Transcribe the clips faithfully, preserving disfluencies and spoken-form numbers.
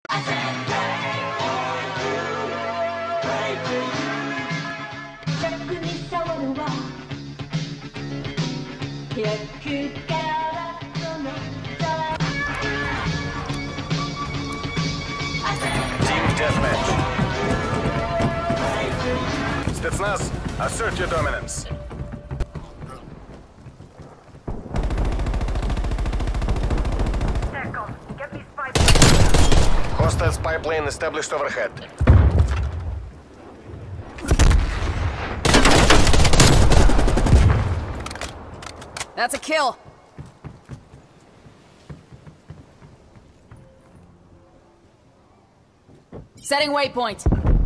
Deathmatch. Spetsnaz, assert your dominance. Get me spy. Hostile spy plane established overhead. That's a kill. Setting waypoint.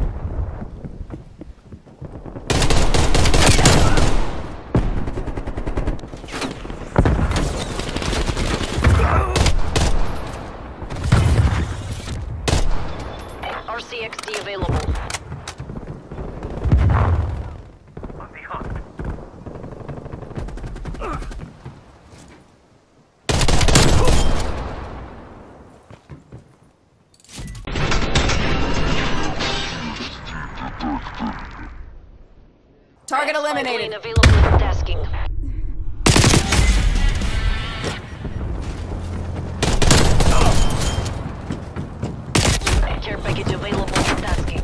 R C X D available. On the hunt. Target eliminated. Plane available for tasking. Care package available for tasking.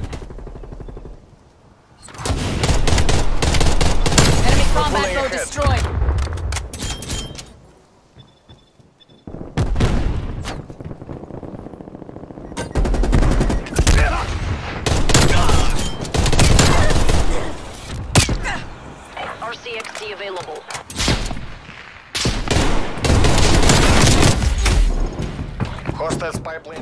Enemy combat boat destroyed. R C X D available. Hostile spy plane.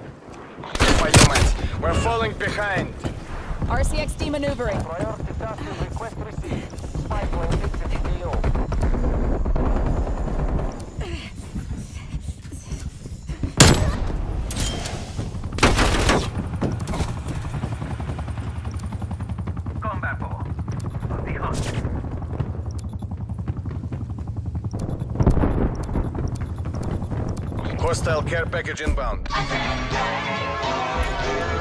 We're falling behind. R C X D maneuvering. Priority tasking request received. Spy plane exiting A O. Combat ball. On the hunt. Hostile care package inbound.